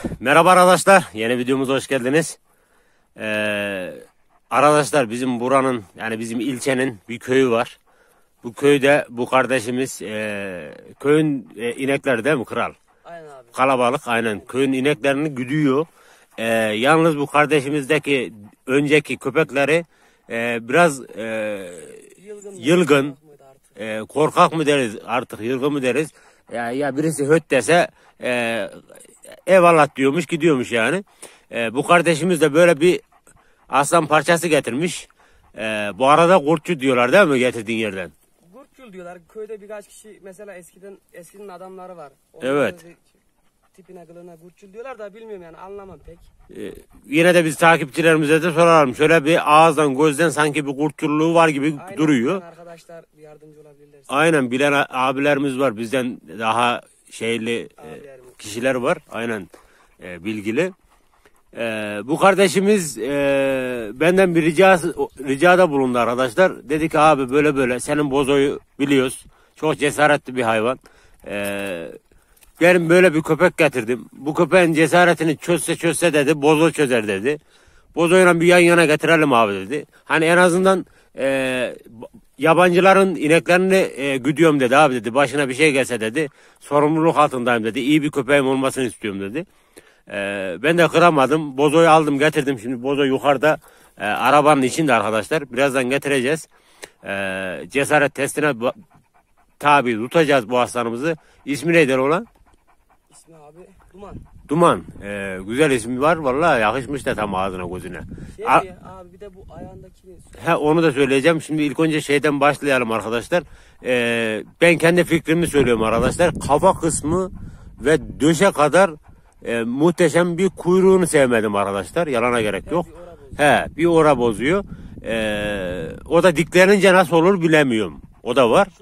Merhaba arkadaşlar, yeni videomuza hoş geldiniz. Arkadaşlar bizim buranın, yani bizim ilçenin bir köyü var. Bu köyde bu kardeşimiz köyün inekleri değil mi kral? Aynen abi. Kalabalık, aynen köyün ineklerini güdüyor. Yalnız bu kardeşimizdeki önceki köpekleri biraz yılgın, korkak mı deriz artık, yılgın mı deriz? Ya birisi höt dese eyvallah diyormuş, gidiyormuş yani. Bu kardeşimiz de böyle bir aslan parçası getirmiş. Bu arada kurtçu diyorlar değil mi getirdiğin yerden? Gurtçul diyorlar. Köyde birkaç kişi mesela eskinin adamları var. Evet. Tipine kılığına gurtçul diyorlar da bilmiyorum yani, anlamam pek. Yine de biz takipçilerimize de soralım. Şöyle bir ağızdan gözden sanki bir kurtçulluğu var gibi Aynen, duruyor. arkadaşlar yardımcı olabilirler. Aynen, bilen abilerimiz var. Bizden daha şeyli kişiler var. Aynen bilgili. Bu kardeşimiz benden bir ricada bulundu arkadaşlar. Dedi ki abi böyle böyle senin bozoyu biliyoruz. Çok cesaretli bir hayvan. Benim böyle bir köpek getirdim. Bu köpeğin cesaretini çözse dedi, bozo çözer dedi. Bozoyla bir yan yana getirelim abi dedi. Hani en azından yabancıların ineklerini güdüyorum dedi abi dedi. Başına bir şey gelse dedi. Sorumluluk altındayım dedi. İyi bir köpeğim olmasını istiyorum dedi. Ben de kıramadım. Bozoyu aldım getirdim. Şimdi bozo yukarıda arabanın içinde arkadaşlar. Birazdan getireceğiz. Cesaret testine tabi tutacağız bu aslanımızı. İsmi neydi olan? İsmi abi Duman. Duman. Güzel ismi var. Vallahi yakışmış da tam ağzına gözüne. Abi bir de bu ayağındaki... Onu da söyleyeceğim. Şimdi ilk önce şeyden başlayalım arkadaşlar. Ben kendi fikrimi söylüyorum arkadaşlar. Kafa kısmı ve döşe kadar muhteşem bir kuyruğunu sevmedim arkadaşlar. Yalana gerek yok. Bir ora bozuyor. O da diklenince nasıl olur bilemiyorum. O da var.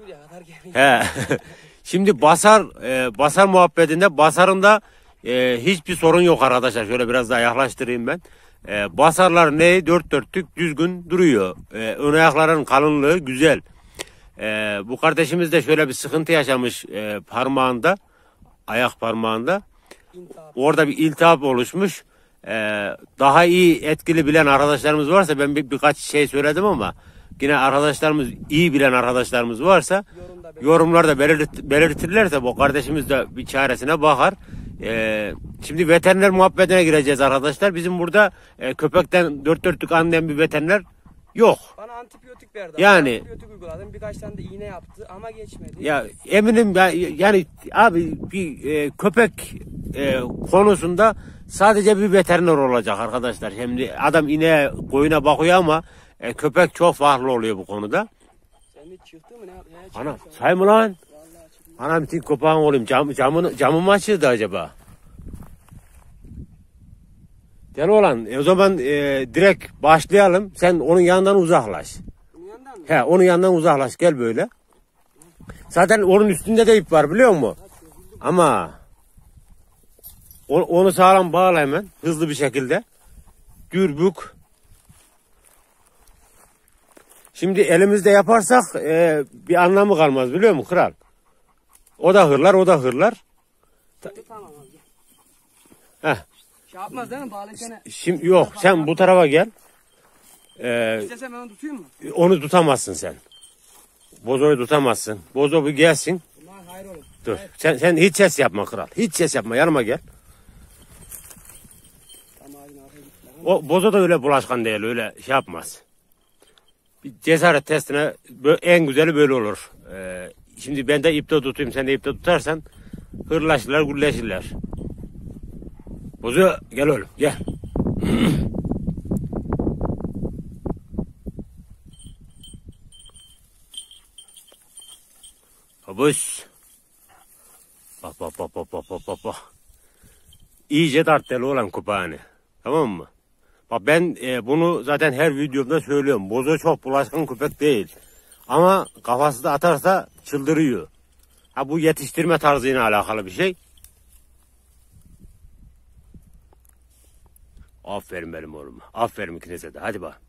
Şimdi basar muhabbetinde basarında hiçbir sorun yok arkadaşlar. Şöyle biraz daha yaklaştırayım ben. Basarlar dört dörtlük düzgün duruyor. Ön ayakların kalınlığı güzel. Bu kardeşimiz de şöyle bir sıkıntı yaşamış parmağında. Ayak parmağında. Orada bir iltihap oluşmuş. Daha iyi etkili bilen arkadaşlarımız varsa ben birkaç şey söyledim ama yine arkadaşlarımız, iyi bilen arkadaşlarımız varsa yorumlarda belirtirlerse bu kardeşimiz de bir çaresine bakar. Şimdi veteriner muhabbetine gireceğiz arkadaşlar. Bizim burada köpekten dört dörtlük anlayan bir veteriner yok. Bana antibiyotik verdi. Yani antibiyotik uyguladım. Birkaç tane de iğne yaptı ama geçmedi. Ya eminim ben, yani abi bir köpek konusunda sadece bir veteriner olacak arkadaşlar. Şimdi adam ineğe, koyuna bakıyor ama köpek çok farklı oluyor bu konuda. Sen de çıktı mı ne? Ana say mı lan? Anam için köpeğin olayım. Camı mı açıldı acaba? Gel olan o zaman direkt başlayalım. Sen onun yanından uzaklaş. Onun yanından mı? Onun yanından uzaklaş, gel böyle. Zaten onun üstünde de ip var biliyor musun? Ama onu sağlam bağla hemen hızlı bir şekilde. Dürbük. Şimdi elimizde yaparsak bir anlamı kalmaz biliyor musun kral? O da hırlar. Tamam abi. Heh. Şey yapmaz değil mi? Bağlayacağını. Şimdi yok, sen bu tarafa gel. İstesem ben onu tutayım mı? Onu tutamazsın sen. Bozoyu tutamazsın. Bozo bir gelsin. Hayır oğlum. Dur. Sen hiç ses yapma kral. Hiç ses yapma. Yanıma gel. O bozo da öyle bulaşkan değil. Öyle şey yapmaz. Bir cesaret testine en güzeli böyle olur. Şimdi ben de ipte tutayım. Sen de ipte tutarsan hırlaşırlar, gülleşirler. Bozo gel oğlum. Gel. Babuş. Bak. İyice dartlı olan köpeğini. Tamam mı? Bak ben bunu zaten her videomda söylüyorum. Bozo çok bulaşkan köpek değil. Ama kafası da atarsa çıldırıyor. Bu yetiştirme tarzıyla alakalı bir şey. Aferin benim oğluma. Aferin ikinize de. Hadi bak.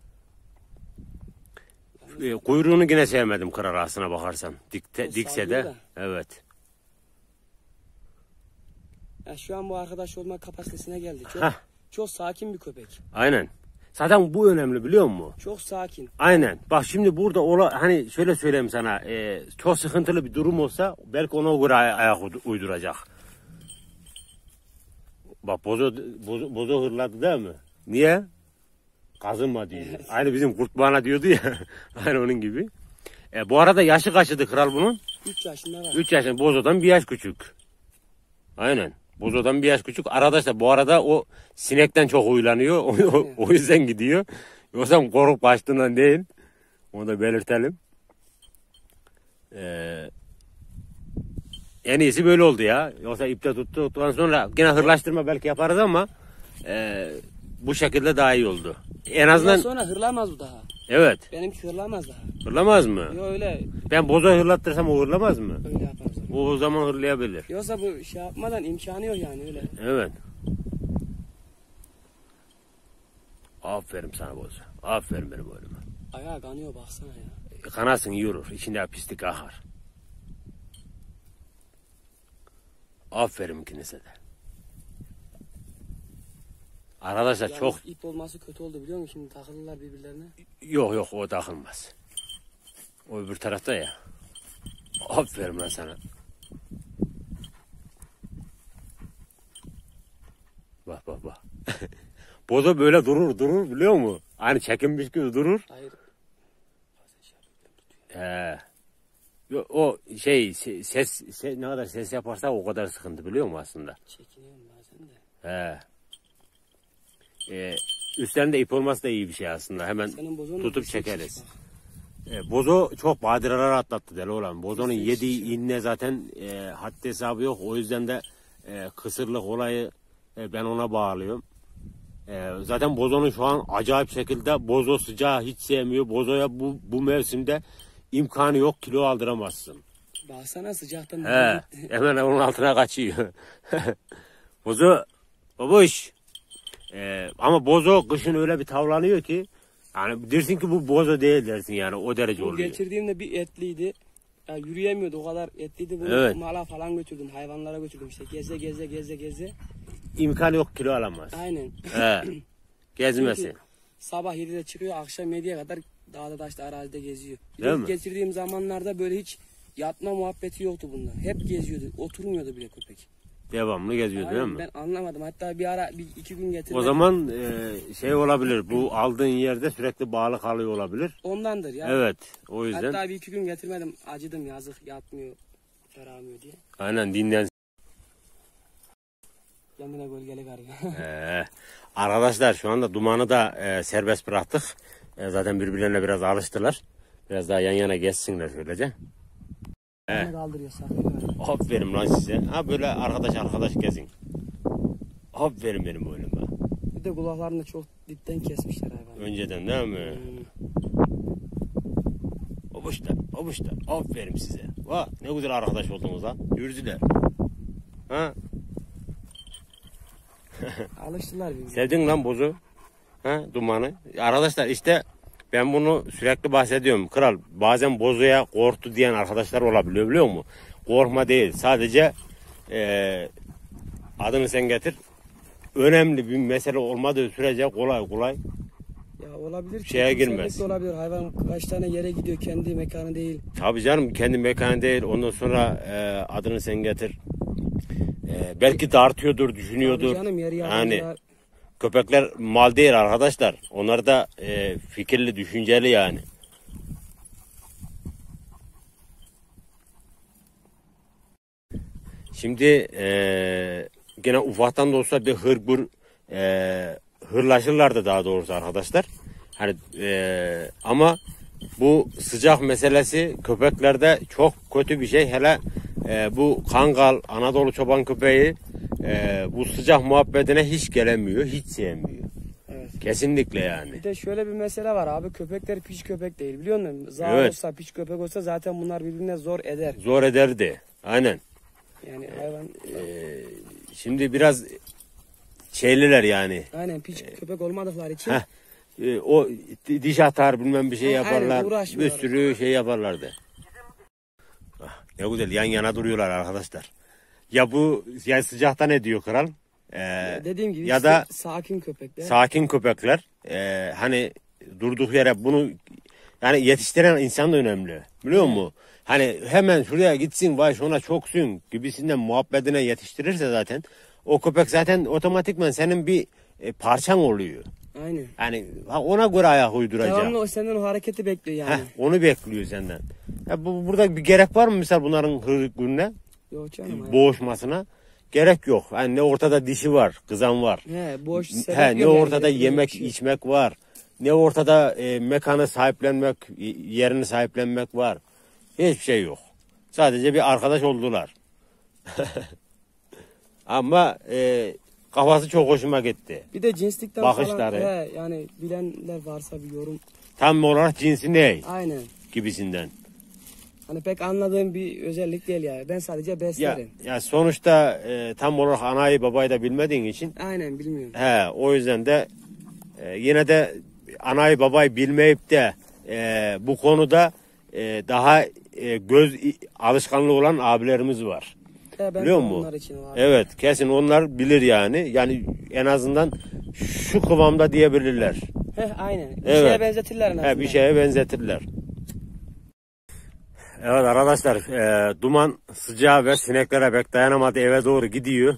Kuyruğunu yine sevmedim kral, aslına bakarsan. Dikse de. Evet. Ya şu an bu arkadaş olma kapasitesine geldi. Hah. Çok sakin bir köpek. Aynen. Zaten bu önemli biliyor musun? Çok sakin. Aynen. Bak şimdi burada hani şöyle söyleyeyim sana. Çok sıkıntılı bir durum olsa belki ona göre ayak uyduracak. Bak bozo hırladı değil mi? Niye? Kazınma diyor. Aynı bizim kurt bana diyordu ya. Aynı onun gibi. Bu arada yaşı kaçtı kral bunun? 3 yaşında var. 3 yaşında. Bozo'dan bir yaş küçük. Aynen. Bozo'dan bir yaş küçük. Arkadaşlar bu arada o sinekten çok huylanıyor. O yüzden gidiyor. Yoksa korkup kaçtığından değil. Onu da belirtelim. En iyisi böyle oldu ya. Yoksa ipte tuttuktan sonra yine hırlaştırma belki yaparız ama bu şekilde daha iyi oldu. En azından... Ondan sonra hırlamaz bu daha. Evet. Benimki hırlamaz daha. Hırlamaz mı? Yo öyle. Ben bozoyu hırlattırsam o hırlamaz mı? Öyle yaparız. O zaman hırlayabilir. Yoksa bu şey yapmadan imkanı yok yani öyle. Evet. Aferin sana bozu. Aferin benim oğluma. Ayağı kanıyor baksana ya. Kanasın yürür. İçinde pislik akar. Aferin ikinize de. Arkadaşlar Yalnız çok... ip olması kötü oldu biliyor musun? Şimdi takılırlar birbirlerine. Yok o takılmaz. O öbür tarafta ya. Aferin lan sana. Bak. Bozo böyle durur biliyor musun? Hani çekinmiş gibi durur. Hayır. O ses ne kadar ses yaparsa o kadar sıkıntı biliyor musun aslında? Çekiniyorum bazen de. Üstlerinde ip olması da iyi bir şey aslında. Hemen tutup şey çekeriz. Bozo çok badireler atlattı deli olan. Bozo'nun yediği inne zaten haddi hesabı yok. O yüzden de kısırlık olayı ben ona bağlıyorum. Zaten Bozo'nun şu an acayip şekilde Bozo sıcağı hiç sevmiyor. Bozo'ya bu mevsimde imkanı yok, kilo aldıramazsın. Baksana sıcaktan. Hemen onun altına kaçıyor. Bozo, babuş. Ama Bozo kışın öyle bir tavlanıyor ki yani dersin ki bu Bozo değil dersin yani o derece oluyor. Getirdiğimde bir etliydi. Ya yürüyemiyordu o kadar etliydi. Bunu mala falan götürdüm, hayvanlara götürdüm işte geze. İmkanı yok, kilo alamaz. Aynen. Gezmesi. Çünkü sabah 7'de çıkıyor, akşam 7'ye kadar dağda taşta arazide geziyor. Değil mi? Getirdiğim zamanlarda böyle hiç yatma muhabbeti yoktu bunda. Hep geziyordu, oturmuyordu bile köpek. Devamlı geziyor değil mi? Ben anlamadım. Hatta bir ara 2 gün getirdim. O zaman şey olabilir. Bu aldığın yerde sürekli bağlı kalıyor olabilir. Ondandır ya. Evet. O yüzden. Hatta 2 gün getirmedim. Acıdım yazık yatmıyor, ferahmıyor diye. Aynen dinlen. Kendine gölgelik arıyor. Arkadaşlar şu anda Duman'ı da serbest bıraktık. Zaten birbirlerine biraz alıştılar. Biraz daha yan yana geçsinler şöylece. Kaldırıyor sakın. Aferin lan size. Ha böyle arkadaş gezin. Aferin benim oğluma. Bir de kulaklarını çok dipten kesmişler hayvan. Önceden değil mi? Obuşlar. Aferin size. Vah ne güzel arkadaş oldunuz lan. Yürüdüler. Ha? Alıştılar birbirine. Sevdin lan Bozu. Ha Duman'ı. Arkadaşlar işte ben bunu sürekli bahsediyorum. Kral bazen Bozu'ya korktu diyen arkadaşlar olabiliyor biliyor musun? Korkma değil. Sadece adını sen getir. Önemli bir mesele olmadığı sürece kolay Ya olabilir. Şeye girmez. Olabilir. Hayvan kaç tane yere gidiyor, kendi mekanı değil. Tabii canım kendi mekanı değil. Ondan sonra adını sen getir. Belki dartıyordur, düşünüyordur. Tabii canım, yani köpekler mal değil arkadaşlar. Onlar da fikirli, düşünceli yani. Şimdi gene ufaktan da olsa bir hırlaşırlardı daha doğrusu arkadaşlar. Hani ama bu sıcak meselesi köpeklerde çok kötü bir şey. Hele bu Kangal, Anadolu çoban köpeği bu sıcak muhabbetine hiç gelemiyor, hiç sevmiyor. Evet. Kesinlikle yani. Bir de şöyle bir mesele var abi, köpekler piç köpek değil biliyor musun? Zar Evet. olsa, piç köpek olsa zaten bunlar birbirine zor eder. Zor ederdi. Aynen. Yani hayvan... Şimdi biraz şeyliler yani. Aynen piç köpek olmadıkları için... O diş atar bilmem bir şey Aynen, yaparlar. Bir uğraşmıyorlar. sürü şey yaparlardı. Ah, ne güzel yan yana duruyorlar arkadaşlar. Ya bu ya sıcakta ne diyor kral? Dediğim gibi ya işte da sakin köpekler. sakin köpekler. Hani durduk yere bunu yani yetiştiren insan da önemli. Biliyor musun? Hani hemen şuraya gitsin vay şuna çoksun gibisinden muhabbetine yetiştirirse zaten o köpek zaten otomatikman senin bir parçan oluyor. Aynen. Yani ona göre ayak uyduracak. Devamlı o senden o hareketi bekliyor yani. Onu bekliyor senden. Ya burada bir gerek var mı mesela bunların hırgürüne, Yok canım. boğuşmasına? Gerek yok. Yani ne ortada dişi var, kızan var. Boş Ne ortada yemek, içmek var. Ne ortada mekanı sahiplenmek, yerini sahiplenmek var. Hiçbir şey yok. Sadece bir arkadaş oldular. Ama kafası çok hoşuma gitti. Bir de cinslikten bakışları. falan yani bilenler varsa bir yorum. Tam olarak cinsi ne? Aynen. Gibisinden. Hani pek anladığım bir özellik değil ya. Ben sadece beslerim. Ya sonuçta tam olarak anayı babayı da bilmediğin için. Aynen bilmiyorum. O yüzden de yine de anayı babayı bilmeyip de bu konuda daha göz alışkanlığı olan abilerimiz var. Ben biliyor musun? onlar için var. Evet kesin onlar bilir yani. Yani en azından şu kıvamda diyebilirler. Aynen. Bir Evet. şeye benzetirler en azından. Bir şeye benzetirler. Evet arkadaşlar duman sıcağı ve sineklere pek dayanamadı eve doğru gidiyor.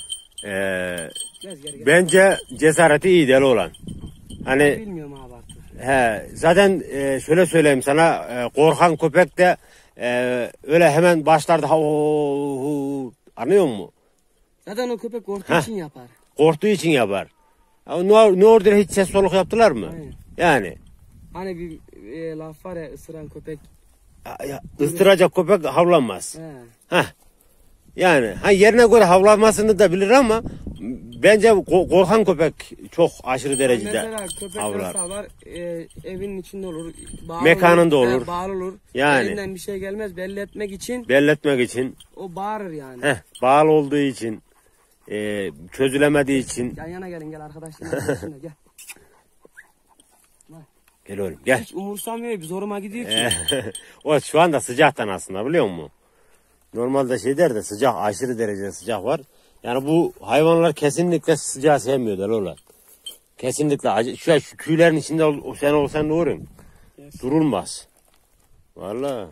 Gel. Bence cesareti iyi deli olan. Hani Bilmiyorum abi artık. zaten şöyle söyleyeyim sana korkan köpek de öyle hemen başlarda anlıyor musun? Zaten o köpek korktuğu için yapar. Korktuğu için yapar. Ne orada hiç ses soluk yaptılar mı? Aynen. Yani. Hani bir laf var ya ısıran köpek. Istıracak köpek havlanmaz. He. Yani yerine göre havlamasını da bilir ama bence korkan köpek çok aşırı derecede Mesela köpekler havlar. sağlar evin içinde olur. Mekanında olur. Bağır olur. Yani. Elinden bir şey gelmez belli etmek için. Belli etmek için. O bağırır yani. Bağlı olduğu için. Çözülemediği için. Yan yana gelin gel arkadaşlar. Gel. Gel oğlum gel. Hiç umursamıyor zoruma gidiyor ki. O şu anda sıcaktan aslında biliyor musun? Normalde der de sıcak aşırı derecede sıcak var. Yani bu hayvanlar kesinlikle sıcağı sevmiyorlar oğlan. Kesinlikle şu tüylerin içinde sen olsan ne olur? Yes. Durulmaz. Vallahi.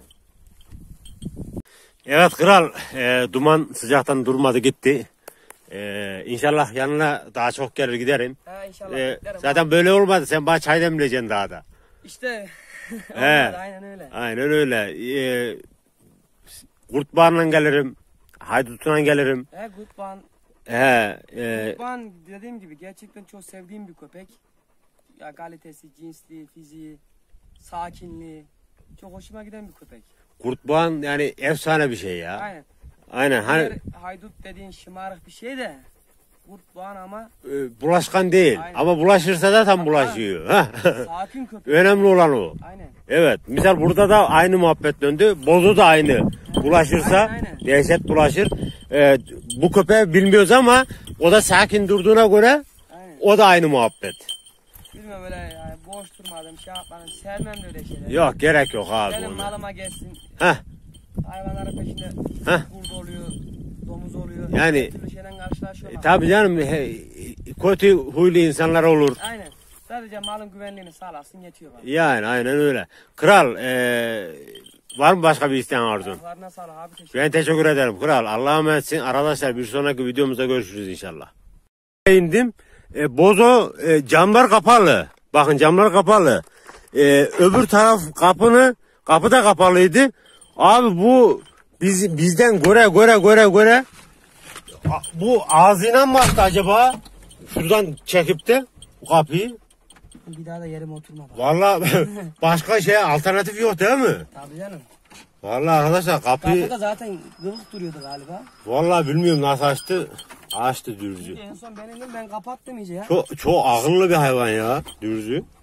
Evet kral duman sıcaktan durmadı gitti. İnşallah yanına daha çok gelir giderim. İnşallah. Zaten böyle olmadı sen bana çay demleyeceksin daha da. İşte. Aynen öyle. Aynen öyle. Kurtbağ'la gelirim. Haydut'la gelirim. Kurtbağ. Kurtbağ dediğim gibi gerçekten çok sevdiğim bir köpek. Ya kalitesi, cinsliği, fiziği, sakinliği. Çok hoşuma giden bir köpek. Kurtbağ yani efsane bir şey ya. Aynen. Aynen. Hani haydut dediğin şımarık bir şey de kurtbağ ama bulaşkan değil. Aynen. Ama bulaşırsa da tam bulaşıyor. Sakin köpek. Önemli olan o. Aynen. Evet. Misal burada da aynı muhabbet döndü. Bozu da aynı. Bulaşırsa Aynen. dehşet bulaşır. Bu köpeği bilmiyoruz ama o da sakin durduğuna göre Aynen. o da aynı muhabbet. Bilmem öyle yani boş durmadım şey yapmadım sevmem de öyle şeyler. Yok gerek yok abi. Benim ona. malıma gelsin. Heh. Hayvanların peşinde Heh. kurt oluyor, domuz oluyor. Yani, her türlü şeyden karşılaşıyorlar. Tabii canım kötü huylu insanlar olur. Aynen. Sadece malın güvenliğini sağlasın yetiyor bana. Yani aynen öyle. Kral var mı başka bir isteğin arzun? Ayaklarına sağlık abi teşekkür Ben teşekkür ederim kral. Allah'a emanetsin. Arkadaşlar bir sonraki videomuzda görüşürüz inşallah. İndim. Bozo camlar kapalı. Bakın camlar kapalı. Öbür taraf kapı da kapalıydı. Abi bu bizden göre bu ağzıyla mı baktı acaba? Şuradan çekip de bu kapıyı. Bir daha da yerime oturma. Vallahi başka alternatif yok değil mi? Tabii canım. Vallahi arkadaşlar kapıyı Kapıda zaten kırık duruyordu galiba. vallahi bilmiyorum nasıl açtı. Açtı dürzü. En son ben kapattım iyice ya. Çok akıllı bir hayvan ya dürzü.